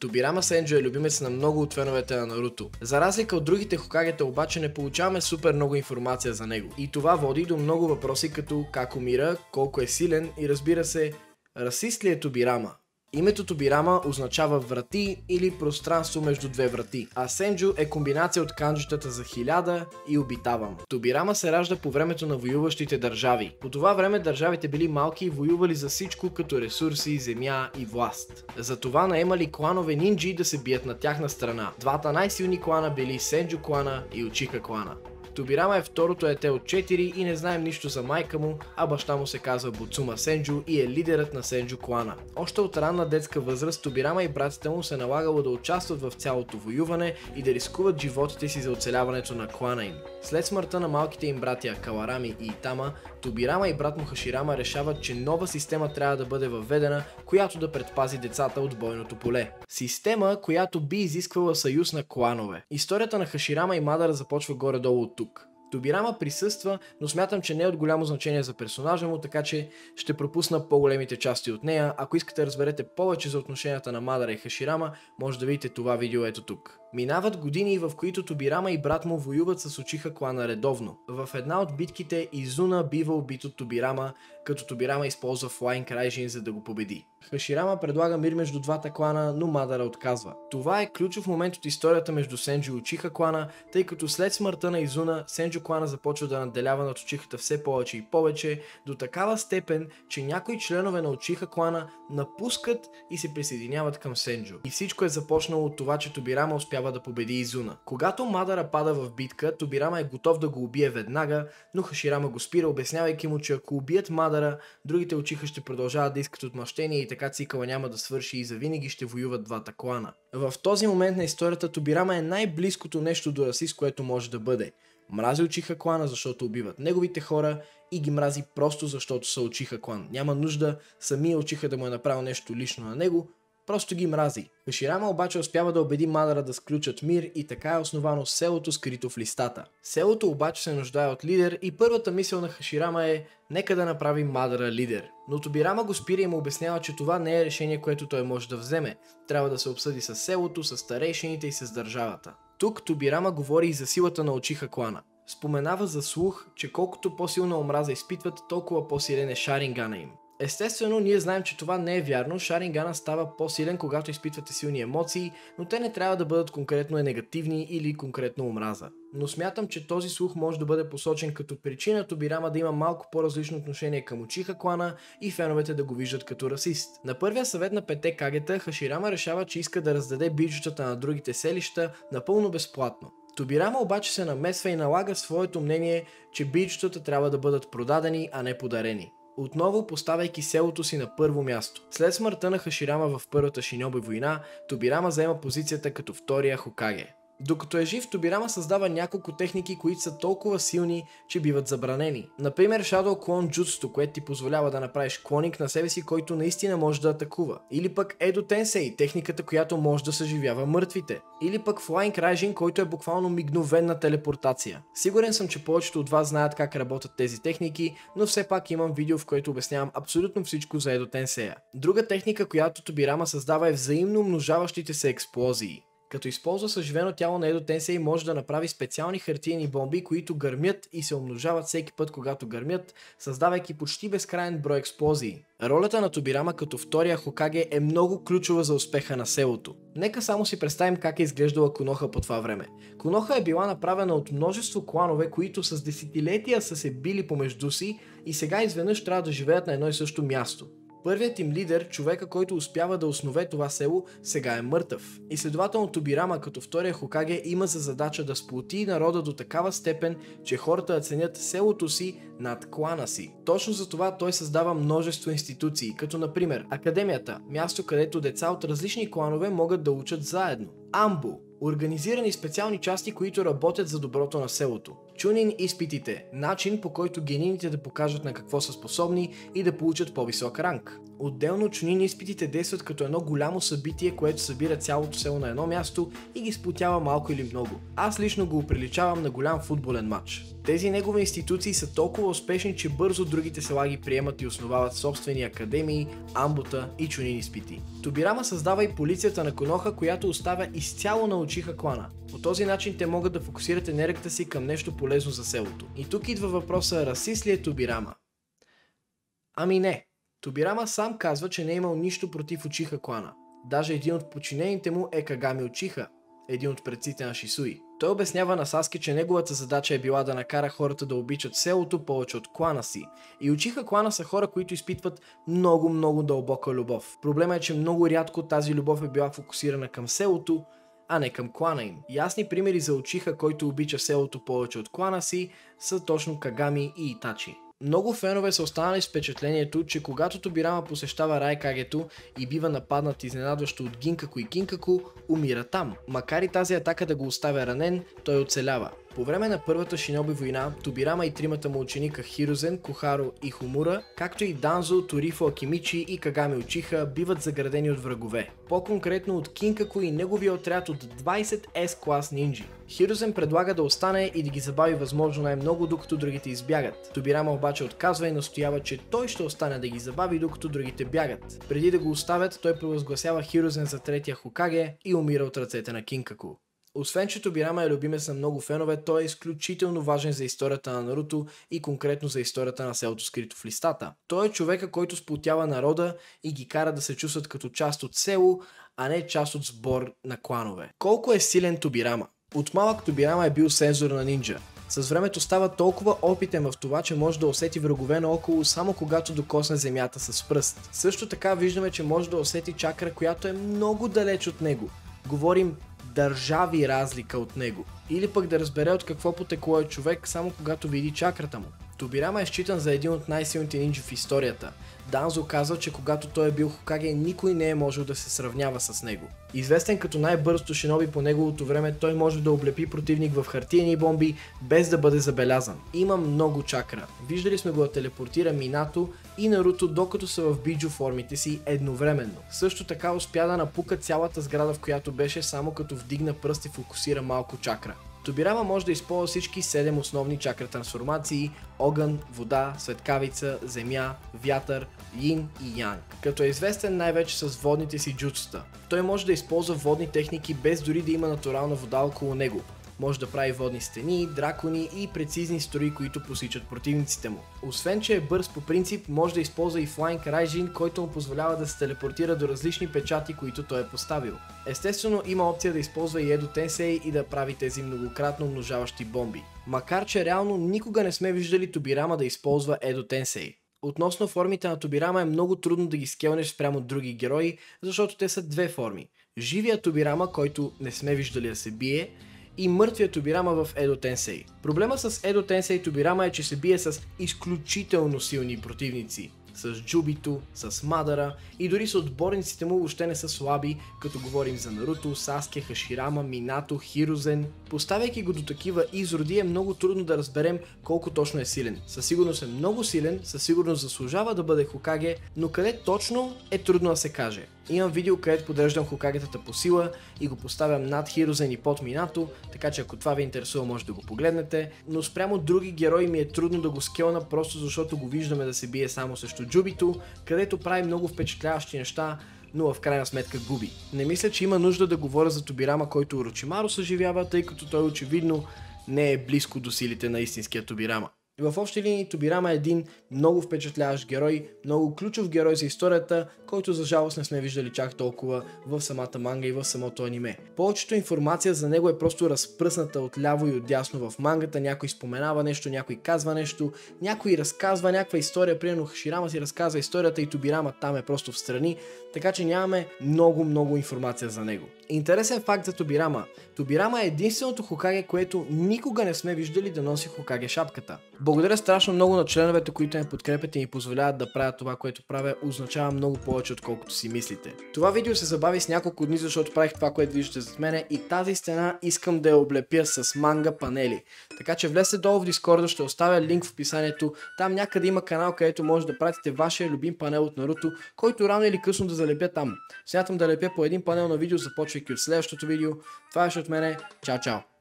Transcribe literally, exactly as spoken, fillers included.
Тобирама Сенджо е любимец на много от феновете на Наруто. За разлика от другите Хокагета обаче не получаваме супер много информация за него. И това води до много въпроси като как умира, колко е силен и разбира се, расист ли е Тобирама? Името Тобирама означава врати или пространство между две врати, а Сенджо е комбинация от канджитата за хиляда и обитавам. Тобирама се ражда по времето на воюващите държави. По това време държавите били малки и воювали за всичко като ресурси, земя и власт. Затова наемали кланове нинджи да се бият на тяхна страна. Двата най-силни клана били Сенджо клана и Учиха клана. Тобирама е второто дете от четири и не знаем нищо за майка му, а баща му се казва Буцума Сенджо и е лидерът на Сенджо клана. Още от ранна детска възраст Тобирама и братите му се налагало да участват в цялото воюване и да рискуват животите си за оцеляването на клана им. След смъртта на малките им братя Каварами и Итама, Тобирама и брат му Хаширама решават, че нова система трябва да бъде въведена, която да предпази децата от бойното поле. Система, която би изисквала съюз на кланове. Историята на Хаширама и Мадара започва горе-долу от тук. Тобирама присъства, но смятам, че не е от голямо значение за персонажа му, така че ще пропусна по-големите части от нея. Ако искате да разберете повече за отношенията на Мадара и Хаширама, може да видите това видео ето тук. Минават години, в които Тобирама и брат му воюват с Учиха клана редовно. В една от битките Изуна бива убит от Тобирама, като Тобирама използва Flying Raijin, за да го победи. Хаширама предлага мир между двата клана, но Мадара отказва. Това е ключов момент от историята между Сенджо и Учиха клана, тъй като след смъртта на Изуна, Сенджо клана започва да надделява над Учихата все повече и повече, до такава степен, че някои членове на Учиха клана напускат и се присъединяват към Сенджо. И всичко е започнало от това, че Тобирама успява да победи Изуна. Когато Мадара пада в битка, Тобирама е готов да го убие веднага, но Хаширама го спира, обяснявайки му, че ако убият Мадара, другите Учиха ще продължават да искат отмъщение и така цикъла няма да свърши и завинаги ще воюват двата клана. В този момент на историята Тобирама е най-близкото нещо до расист, което може да бъде. Мрази Учиха клана, защото убиват неговите хора и ги мрази просто защото са Учиха клан. Няма нужда самия Учиха да му е направил нещо лично на него, просто ги мрази. Хаширама обаче успява да убеди Мадара да сключат мир и така е основано селото, скрито в листата. Селото обаче се нуждае от лидер и първата мисъл на Хаширама е нека да направи Мадара лидер. Но Тобирама го спира и му обяснява, че това не е решение, което той може да вземе. Трябва да се обсъди с селото, с старейшините и с държавата. Тук Тобирама говори и за силата на Учиха клана. Споменава за слух, че колкото по-силна омраза изпитват, толкова по-силен е Шарингана им. Естествено, ние знаем, че това не е вярно, Шарингана става по-силен, когато изпитвате силни емоции, но те не трябва да бъдат конкретно негативни или конкретно омраза. Но смятам, че този слух може да бъде посочен като причина Тобирама да има малко по-различно отношение към Учиха клана и феновете да го виждат като расист. На първия съвет на пете кагета Хаширама решава, че иска да раздаде биджутата на другите селища напълно безплатно. Тобирама обаче се намесва и налага своето мнение, че биджутата трябва да бъдат продадени, а не подарени. Отново поставяйки селото си на първо място. След смъртта на Хаширама в първата Шиноби война, Тобирама заема позицията като втория Хокаге. Докато е жив, Тобирама създава няколко техники, които са толкова силни, че биват забранени. Например, Shadow Clone Jutsu, което ти позволява да направиш клоник на себе си, който наистина може да атакува. Или пък Edo Tensei, техниката, която може да съживява мъртвите. Или пък Flying Raijin, който е буквално мигновенна телепортация. Сигурен съм, че повечето от вас знаят как работят тези техники, но все пак имам видео, в което обяснявам абсолютно всичко за Edo Tensei. Друга техника, която Тобирама създава е взаимно умножаващите се експлозии. Като използва съживено тяло на Edo Tensei, може да направи специални хартиени бомби, които гърмят и се умножават всеки път, когато гърмят, създавайки почти безкрайен брой експлозии. Ролята на Тобирама като втория Хокаге е много ключова за успеха на селото. Нека само си представим как е изглеждала Коноха по това време. Коноха е била направена от множество кланове, които с десетилетия са се били помежду си и сега изведнъж трябва да живеят на едно и също място. Първият им лидер, човека, който успява да основе това село, сега е мъртъв. И следователно Тобирама като втория Хокаге има за задача да сплоти народа до такава степен, че хората да ценят селото си над клана си. Точно за това той създава множество институции, като например Академията, място където деца от различни кланове могат да учат заедно. Амбо, Организирани специални части, които работят за доброто на селото. Чунин изпитите – начин, по който генините да покажат на какво са способни и да получат по-висок ранг. Отделно чунин изпитите действат като едно голямо събитие, което събира цялото село на едно място и ги сплотява малко или много. Аз лично го приличавам на голям футболен матч. Тези негови институции са толкова успешни, че бързо другите села ги приемат и основават собствени академии, амбута и чунин изпити. Тобирама създава и полицията на Коноха, която оставя изцяло на Учиха клана. По този начин те могат да фокусират енергията си към нещо полезно за селото. И тук идва въпроса: расист ли е Тобирама? Ами не. Тобирама сам казва, че не е имал нищо против Учиха клана. Даже един от подчинените му е Кагами Учиха, един от предците на Шисуи. Той обяснява на Саске, че неговата задача е била да накара хората да обичат селото повече от клана си. И Учиха клана са хора, които изпитват много-много дълбока любов. Проблема е, че много рядко тази любов е била фокусирана към селото, а не към клана им. Ясни примери за Учиха, който обича селото повече от клана си, са точно Кагами и Итачи. Много фенове са останали с впечатлението, че когато Тобирама посещава Райкагето и бива нападнат изненадващо от Гинкаку и Кинкаку, умира там. Макар и тази атака да го оставя ранен, той оцелява. По време на първата шиноби война, Тобирама и тримата му ученика Хирозен, Кохаро и Хомура, както и Данзо, Торифо Акимичи и Кагами Учиха биват заградени от врагове. По-конкретно от Кинкаку и неговия отряд от двайсет ес клас нинджи. Хирозен предлага да остане и да ги забави възможно най-много, докато другите избягат. Тобирама обаче отказва и настоява, че той ще остане да ги забави, докато другите бягат. Преди да го оставят, той провъзгласява Хирозен за третия Хокаге и умира от ръцете на Кинкаку. Освен че Тобирама е любимец на много фенове, той е изключително важен за историята на Наруто и конкретно за историята на селото скрито в листата. Той е човека, който сплотява народа и ги кара да се чувстват като част от село, а не част от сбор на кланове. Колко е силен Тобирама? От малък Тобирама е бил сензор на нинджа. С времето става толкова опитен в това, че може да усети врагове наоколо само когато докосне земята с пръст. Също така виждаме, че може да усети чакра, която е много далеч от него. Говорим държави разлика от него. Или пък да разбере от какво потекло е човек само когато види чакрата му. Тобирама е считан за един от най-силните нинджи в историята. Данзо казва, че когато той е бил Хокаге, никой не е можел да се сравнява с него. Известен като най-бързото шиноби по неговото време, той може да облепи противник в хартиени бомби, без да бъде забелязан. Има много чакра. Виждали сме го да телепортира Минато и Наруто, докато са в биджо формите си едновременно. Също така успя да напука цялата сграда, в която беше, само като вдигна пръст и фокусира малко чакра. Тобирама може да използва всички седем основни чакра трансформации: огън, вода, светкавица, земя, вятър, йин и янг, като е известен най-вече с водните си джуцута. Той може да използва водни техники без дори да има натурална вода около него. Може да прави водни стени, дракони и прецизни строи, които посичат противниците му. Освен че е бърз по принцип, може да използва и Flying Raijin, който му позволява да се телепортира до различни печати, които той е поставил. Естествено има опция да използва и Едо Тенсей и да прави тези многократно умножаващи бомби. Макар че реално никога не сме виждали Тобирама да използва Едо Тенсей. Относно формите на Тобирама е много трудно да ги скелнеш спрямо от други герои, защото те са две форми. Живия Тобирама, който не сме виждали да се бие, и мъртвия Тобирама в Едо Тенсей. Проблема с Едо Тенсей Тобирама е, че се бие с изключително силни противници. С Джубито, с Мадара и дори с отборниците му въобще не са слаби, като говорим за Наруто, Саске, Хаширама, Минато, Хирозен. Поставяйки го до такива изроди е много трудно да разберем колко точно е силен. Със сигурност е много силен, със сигурност заслужава да бъде Хокаге, но къде точно е трудно да се каже. Имам видео, където подреждам Хокагетата по сила и го поставям над Хирозен и под Минато, така че ако това ви интересува, може да го погледнете, но спрямо други герои ми е трудно да го скелна, просто защото го виждаме да се бие само срещу Джубито, където прави много впечатляващи неща, но в крайна сметка губи. Не мисля, че има нужда да говоря за Тобирама, който Орочимаро съживява, тъй като той очевидно не е близко до силите на истинския Тобирама. В общи линии Тобирама е един много впечатляващ герой, много ключов герой за историята, който за жалост не сме виждали чак толкова в самата манга и в самото аниме. Повечето информация за него е просто разпръсната от ляво и от дясно в мангата, някой споменава нещо, някой казва нещо, някой разказва някаква история, примерно Хаширама си разказва историята и Тобирама там е просто встрани, така че нямаме много много информация за него. Интересен факт за Тобирама. Тобирама е единственото Хокаге, което никога не сме виждали да носи Хокаге шапката. Благодаря страшно много на членовете, които ме подкрепят и ми позволяват да правя това, което правя, означава много повече, отколкото си мислите. Това видео се забави с няколко дни, защото правих това, което виждате зад мене, и тази стена искам да я облепя с манга панели. Така че влезте долу в Discord, ще оставя линк в описанието. Там някъде има канал, където може да пратите вашия любим панел от Наруто, който рано или късно да залепя там. Смятам да лепя по един панел на видео, започвайки от следващото видео. Това беше от мене. Чао, чао!